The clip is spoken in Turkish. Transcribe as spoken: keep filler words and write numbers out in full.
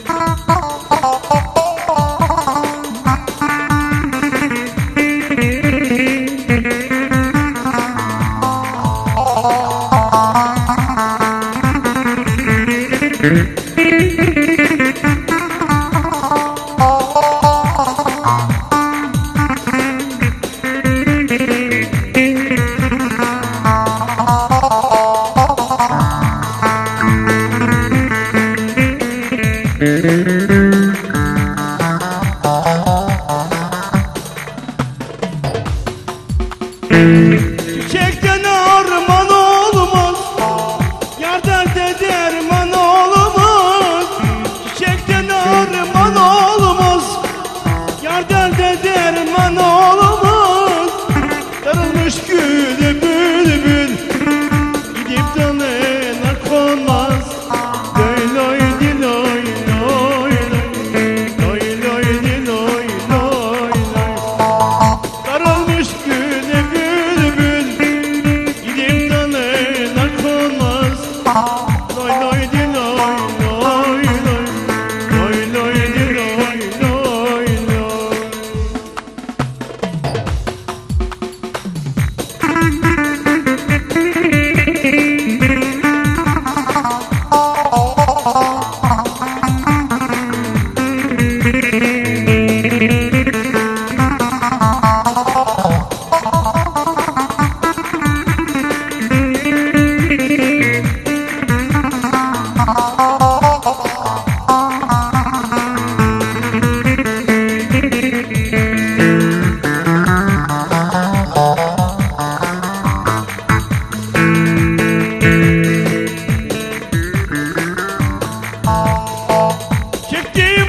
Çiçekten armağan olmaz, yar derde derman olmaz. Çiçekten armağan olmaz, yar derde derman olmaz. Darılmış gülü bülbül, gidip dalına konmaz. Loy loy di loy loy loy, loy loy di loy loy loy. Darılmış gülü bülbül, gidip dalına konmaz. Loy loy di loy loy loy, loy loy di loy loy loy. Çektiğim